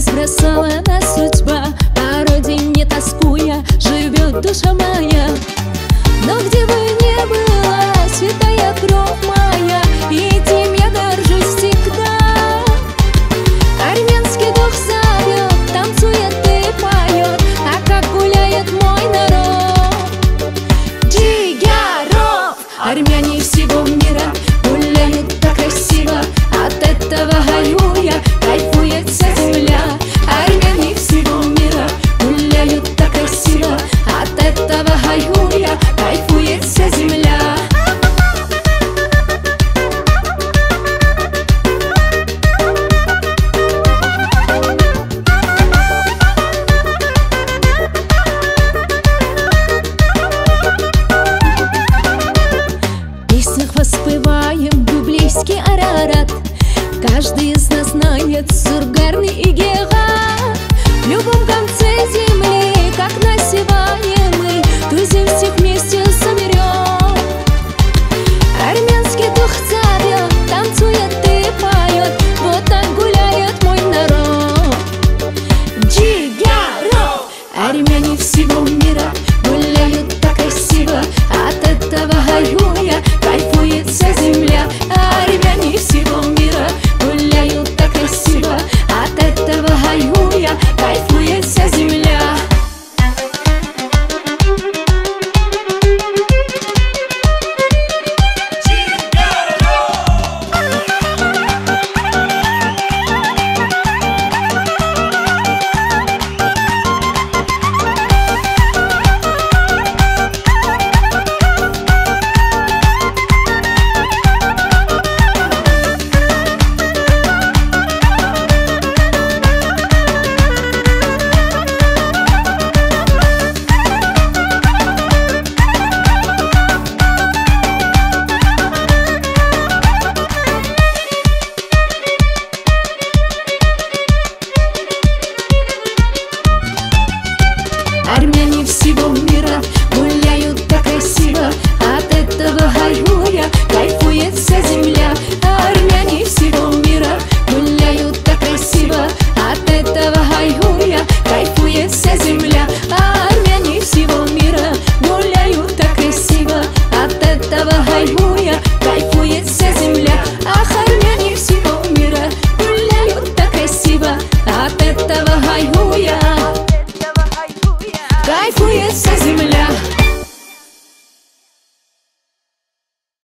Разбросала нас судьба, по родине тоскуя, живет душа моя. Но где бы ни была святая кровь моя, и этим я горжусь всегда. Армянский дух зовет, танцует и поет, а как гуляет мой народ. Джигаров! Армяне всего мира гуляют так красиво, от этого горюя кайфует вся земля. Армяне всего мира гуляют так красиво, от этого горюя кайфует вся земля. В песнях воспеваем библейский Арарат. Каждый из нас знает Сургарный и Герат. В любом конце земли, как на сегодня мы тузем всех вместе соберем. Армянский дух зовет, танцует и поет, вот так гуляет мой народ. Джигаров! Армяне всего мира гуляют так красиво, от этого горюя кайфует вся земля. Армяне всего мира гуляют так красиво, от этого горюя кайфует вся земля. Армяне всего мира гуляют так красиво, от этого горюя кайфует вся земля. Армяне всего мира гуляют так красиво, от этого горюя кайфует вся земля. Армяне всего мира гуляют так красиво, от этого горюя кайфует вся земля. Ах, армяне всего мира гуляют так красиво, от этого горюя кайфует вся